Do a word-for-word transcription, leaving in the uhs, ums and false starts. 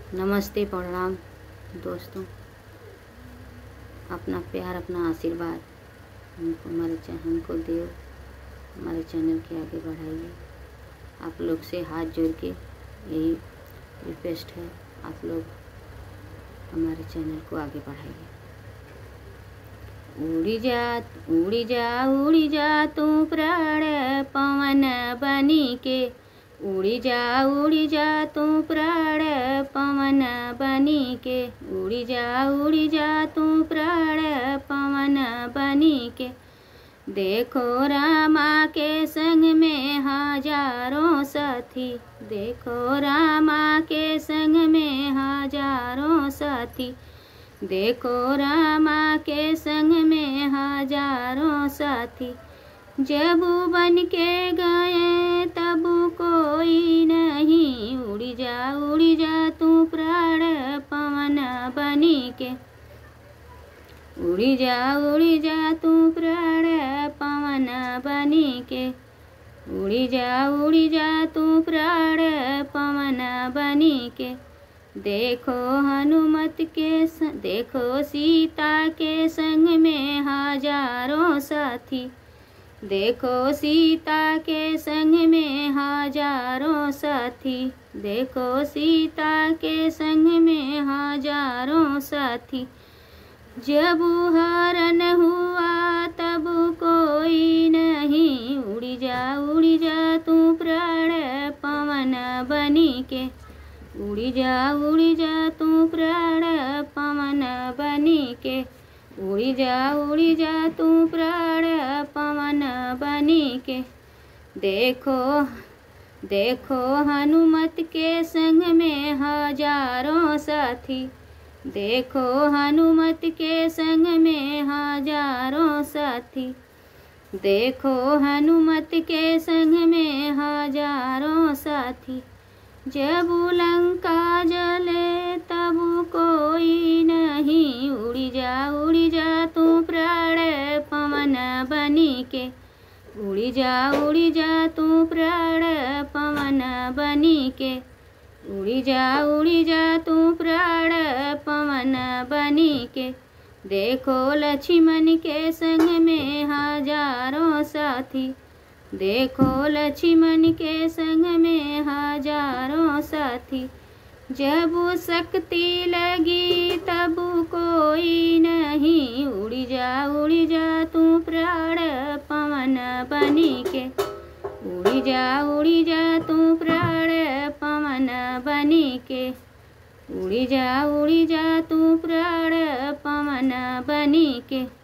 नमस्ते, प्रणाम दोस्तों। अपना प्यार, अपना आशीर्वाद हमको हमारे हमको दे, हमारे चैनल के आगे बढ़ाइए। आप लोग से हाथ जोड़ के यही रिक्वेस्ट है, आप लोग हमारे चैनल को आगे बढ़ाइए। उड़ी जा उड़ी जा उड़ी जा तू प्राण पवन बनी के, उड़ी जा उड़ी जा तू प्राण पवन बनी के, उड़ी जा उड़ी जा तू प्राण पवन बनी के। देखो रामा के संग में हजारों साथी, देखो रामा के संग में हजारों साथी, देखो रामा के संग में हजारों साथी। जब बन के गए तब कोई नहीं, उड़ी जा उड़ी जा तू प्राण पवन बनी के, उड़ी जा उड़ी जा तू प्राण पवन बनी के, उड़ी जा उड़ी जा तू प्राण पवन बनी के। देखो हनुमत के स... देखो सीता के संग में हजारों साथी, देखो सीता के संग में हजारों साथी, देखो सीता के संग में हजारों साथी। जब हरण हुआ तब कोई नहीं, उड़ी जा उड़ी जा तू प्राण पवन बनी के, उड़ी जा उड़ी जा तू प्राण पवन बनी के, उड़ी जा उड़ी जा तू प्राण पवन बनी के। देखो देखो हनुमत के संग में हजारों साथी, देखो हनुमत के संग में हजारों साथी, देखो हनुमत के संग में हजारों साथी। जब लंका जले तब कोई नहीं, उड़ी जा उड़ी जा तू प्राण पवन बनी के, उड़ी जा उड़ी जा तू प्राण पवन बनी के, उड़ी जा उड़ी जा तू प्राण पवन बनी के। देखो लक्ष्मण के संग में हजारों साथी, देखो लक्ष्मण के संग में हजारों साथी। जब शक्ति लगी तब कोई नहीं, उड़ी जा उड़ी जा तू प्राण पवन बनी के, उड़ी जा उड़ी जा तू प्राण पवन बनी के, उड़ी जा उड़ी जा तू प्राण पवन बनी के।